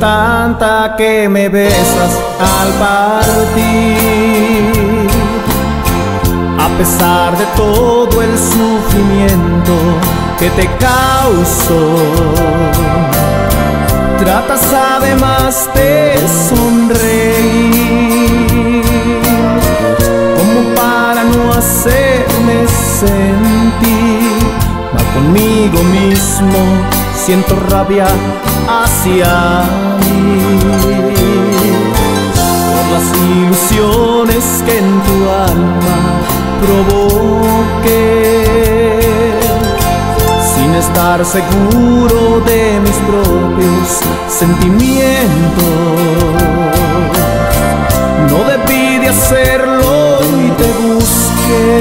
tanta que me besas al partir. A pesar de todo el sufrimiento que te causó, tratas además de sonreír, como para no hacerme sentir mal conmigo mismo. Siento rabia hacia mí por las ilusiones que en tu alma provoqué, sin estar seguro de mis propios sentimientos. No debí de hacerlo y te busqué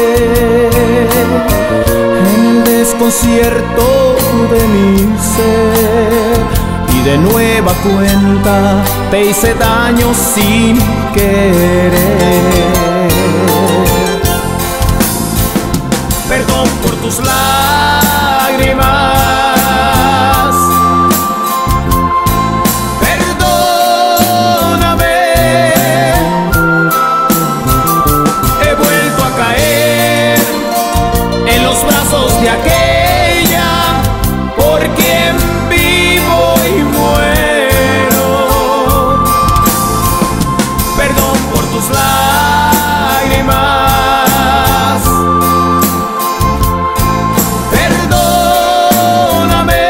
en el desconcierto de mi ser, y de nueva cuenta te hice daño sin querer. Perdón por tus lágrimas, perdóname. He vuelto a caer en los brazos de aquella por quien vivo y muero. Perdón por tus lágrimas, perdóname.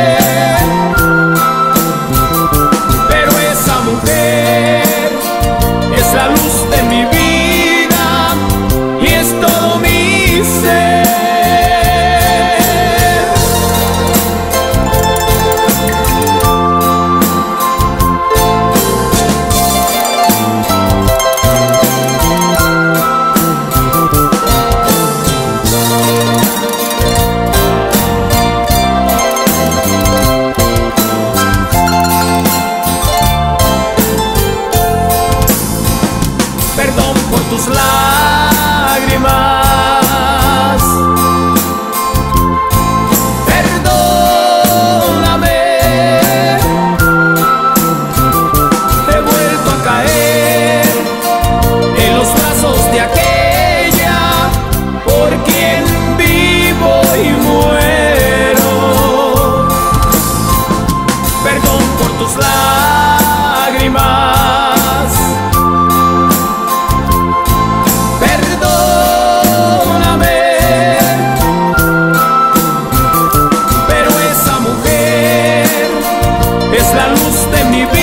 Pero esa mujer es la luz de mi vida y es todo mi ser. Perdón por tus lágrimas, perdóname. He vuelto a caer en los brazos de aquella por quien vivo y muero. Perdón por tus lágrimas, perdóname. Pero esa mujer es la luz de mi vida